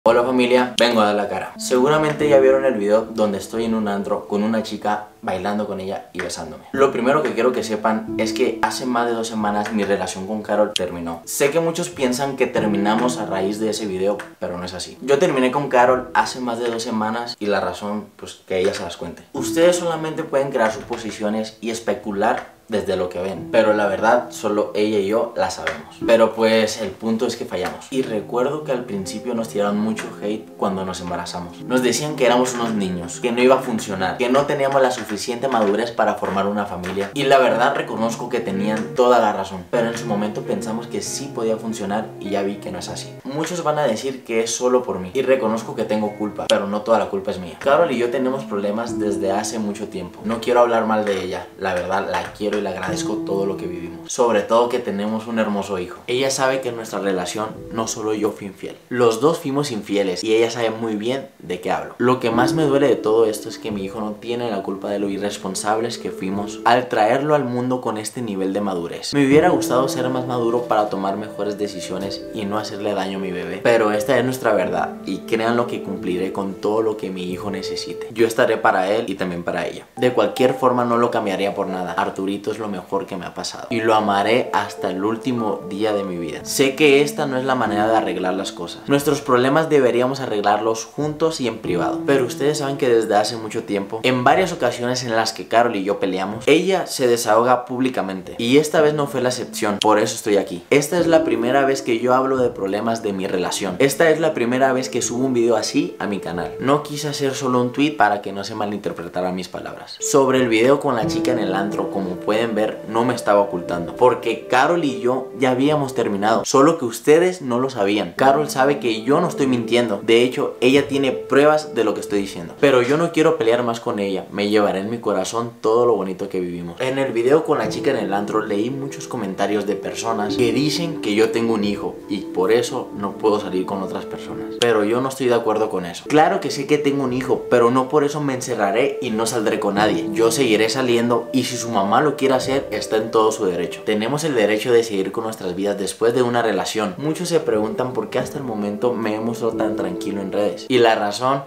Hola familia, vengo a dar la cara. Seguramente ya vieron el video donde estoy en un antro con una chica bailando con ella y besándome. Lo primero que quiero que sepan es que hace más de 2 semanas mi relación con Carol terminó. Sé que muchos piensan que terminamos a raíz de ese video, pero no es así. Yo terminé con Carol hace más de 2 semanas y la razón, pues que ella se las cuente. Ustedes solamente pueden crear suposiciones y especular desde lo que ven, pero la verdad solo ella y yo la sabemos. Pero pues el punto es que fallamos. Y recuerdo que al principio nos tiraron mucho hate cuando nos embarazamos. Nos decían que éramos unos niños, que no iba a funcionar, que no teníamos la suficiente madurez para formar una familia. Y la verdad reconozco que tenían toda la razón, pero en su momento pensamos que sí podía funcionar y ya vi que no es así. Muchos van a decir que es solo por mí y reconozco que tengo culpa, pero no toda la culpa es mía. Carol y yo tenemos problemas desde hace mucho tiempo. No quiero hablar mal de ella, la verdad la quiero y le agradezco todo lo que vivimos, sobre todo que tenemos un hermoso hijo. Ella sabe que en nuestra relación no solo yo fui infiel, los dos fuimos infieles y ella sabe muy bien de qué hablo. Lo que más me duele de todo esto es que mi hijo no tiene la culpa de lo irresponsables que fuimos al traerlo al mundo con este nivel de madurez. Me hubiera gustado ser más maduro para tomar mejores decisiones y no hacerle daño a mi bebé, pero esta es nuestra verdad y créanlo que cumpliré con todo lo que mi hijo necesite. Yo estaré para él y también para ella. De cualquier forma no lo cambiaría por nada. Arturito es lo mejor que me ha pasado y lo amaré hasta el último día de mi vida. Sé que esta no es la manera de arreglar las cosas. Nuestros problemas deberíamos arreglarlos juntos y en privado, pero ustedes saben que desde hace mucho tiempo, en varias ocasiones en las que Carol y yo peleamos, ella se desahoga públicamente y esta vez no fue la excepción. Por eso estoy aquí. Esta es la primera vez que yo hablo de problemas de mi relación. Esta es la primera vez que subo un video así a mi canal. No quise hacer solo un tweet para que no se malinterpretaran mis palabras. Sobre el video con la chica en el antro, como pueden ver, no me estaba ocultando, porque Carol y yo ya habíamos terminado, solo que ustedes no lo sabían. Carol sabe que yo no estoy mintiendo, de hecho ella tiene pruebas de lo que estoy diciendo, pero yo no quiero pelear más con ella. Me llevaré en mi corazón todo lo bonito que vivimos. En el video con la chica en el antro leí muchos comentarios de personas que dicen que yo tengo un hijo y por eso no puedo salir con otras personas, pero yo no estoy de acuerdo con eso. Claro que sé que tengo un hijo, pero no por eso me encerraré y no saldré con nadie. Yo seguiré saliendo y si su mamá lo quiere hacer, está en todo su derecho. Tenemos el derecho de seguir con nuestras vidas después de una relación. Muchos se preguntan por qué hasta el momento me he mostrado tan tranquilo en redes, y la razón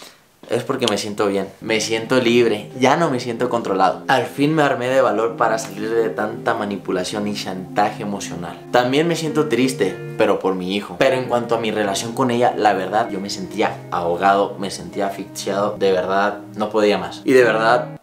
es porque me siento bien, me siento libre, ya no me siento controlado. Al fin me armé de valor para salir de tanta manipulación y chantaje emocional. También me siento triste, pero por mi hijo. Pero en cuanto a mi relación con ella, la verdad yo me sentía ahogado, me sentía asfixiado, de verdad no podía más. Y de verdad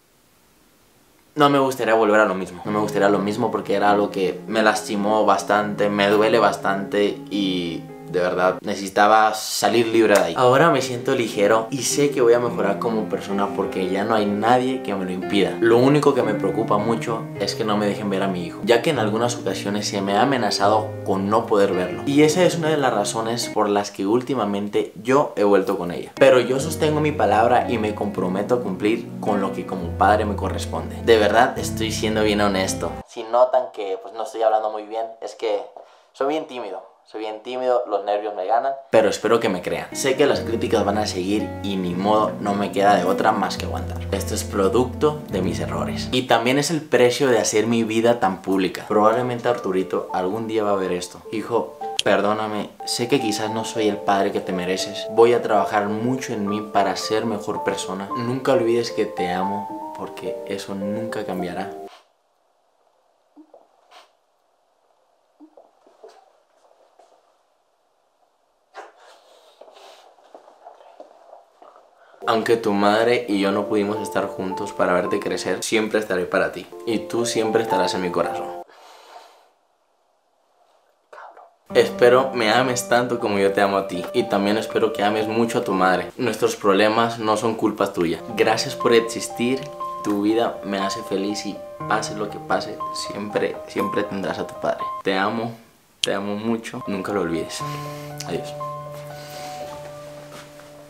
no me gustaría volver a lo mismo. No me gustaría lo mismo porque era algo que me lastimó bastante, me duele bastante y de verdad necesitaba salir libre de ahí. Ahora me siento ligero y sé que voy a mejorar como persona porque ya no hay nadie que me lo impida. Lo único que me preocupa mucho es que no me dejen ver a mi hijo, ya que en algunas ocasiones se me ha amenazado con no poder verlo. Y esa es una de las razones por las que últimamente yo he vuelto con ella. Pero yo sostengo mi palabra y me comprometo a cumplir con lo que como padre me corresponde. De verdad estoy siendo bien honesto. Si notan que pues no estoy hablando muy bien, es que soy bien tímido. Soy bien tímido, los nervios me ganan, pero espero que me crean. Sé que las críticas van a seguir y ni modo, no me queda de otra más que aguantar. Esto es producto de mis errores y también es el precio de hacer mi vida tan pública. Probablemente Arturito algún día va a ver esto. Hijo, perdóname, sé que quizás no soy el padre que te mereces. Voy a trabajar mucho en mí para ser mejor persona. Nunca olvides que te amo porque eso nunca cambiará. Aunque tu madre y yo no pudimos estar juntos para verte crecer, siempre estaré para ti. Y tú siempre estarás en mi corazón. Espero me ames tanto como yo te amo a ti. Y también espero que ames mucho a tu madre. Nuestros problemas no son culpa tuya. Gracias por existir. Tu vida me hace feliz y pase lo que pase, siempre tendrás a tu padre. Te amo mucho. Nunca lo olvides. Adiós.